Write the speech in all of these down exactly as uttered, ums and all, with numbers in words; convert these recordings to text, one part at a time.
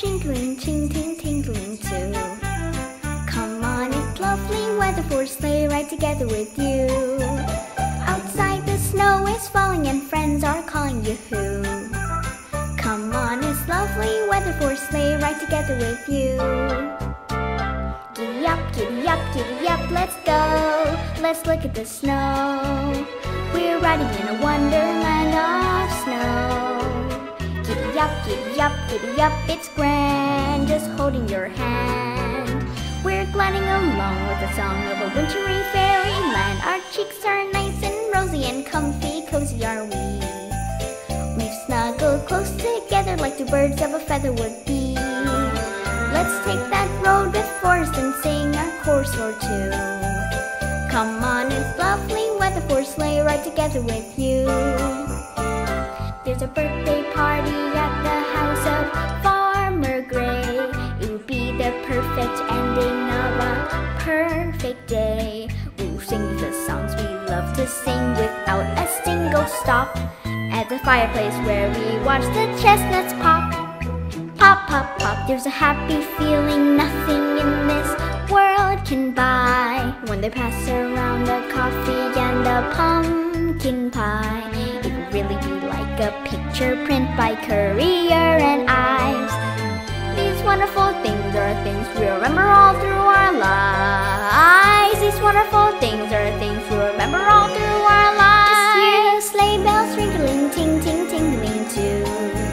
twinkling, ting, ting, tingling too. Come on, it's lovely weather for a sleigh ride together with you. Outside the snow is falling and friends are calling you hoo. Come on, it's lovely weather for a sleigh ride together with you. Giddy up, giddy up, giddy up, let's go. Let's look at the snow. We're riding in a wonderland of snow. Giddy up, giddy up, giddy up, it's grand, just holding your hand. We're gliding along with the song of a wintry fairyland. Our cheeks are nice and rosy and comfy, cozy are we. We've snuggled close together like two birds of a feather would be. Let's take that road before us and sing a chorus or two. Come on, it's lovely weather for a sleigh ride together with you. There's a birthday party at the house of Farmer Gray. It would be the perfect ending of a perfect day. We'll sing the songs we love to sing without a single stop. At the fireplace where we watch the chestnuts pop. Pop, pop, pop, there's a happy feeling nothing in this world can buy. When they pass around the coffee and the pumpkin pie, it would really be like a picture print by Currier and Ives. These wonderful things are things we remember all through our lives. These wonderful things are things we remember all through our lives. Just hear the sleigh bells ringling, ting, ting, tingling too.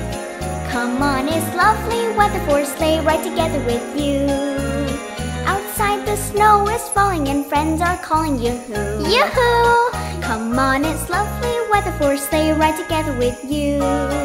Come on, it's lovely weather for a sleigh ride together with you. Outside the snow is falling and friends are calling you hoo. Yoo-hoo! Come on, it's lovely weather for a sleigh ride together with you.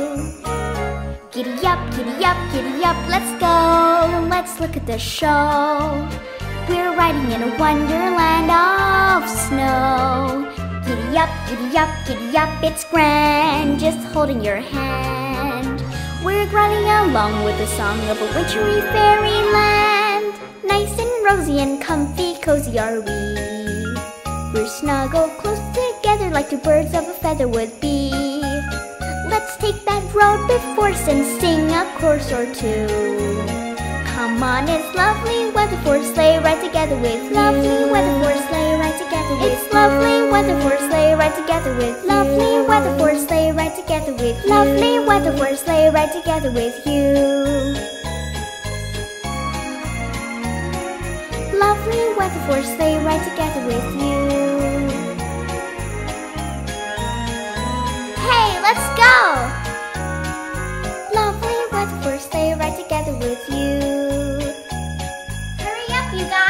Giddy up, giddy up, giddy up, let's go. Let's look at the show. We're riding in a wonderland of snow. Giddy up, giddy up, giddy up, it's grand, just holding your hand. We're gliding along with the song of a wintry fairyland. Nice and rosy and comfy, cozy are we. We're snuggled close together like two birds of a feather would be. Let's take that road before us and sing a chorus or two. Come on, it's lovely weather for a sleigh ride together with you. Lovely weather for a sleigh ride together with you. It's lovely weather for a sleigh ride together with you. Lovely weather for a sleigh ride together with you. Lovely weather for a sleigh ride together with you. Lovely weather for a sleigh ride together with you. Hey, let's go! Lovely weather for a sleigh ride together with you. Hurry up, you guys!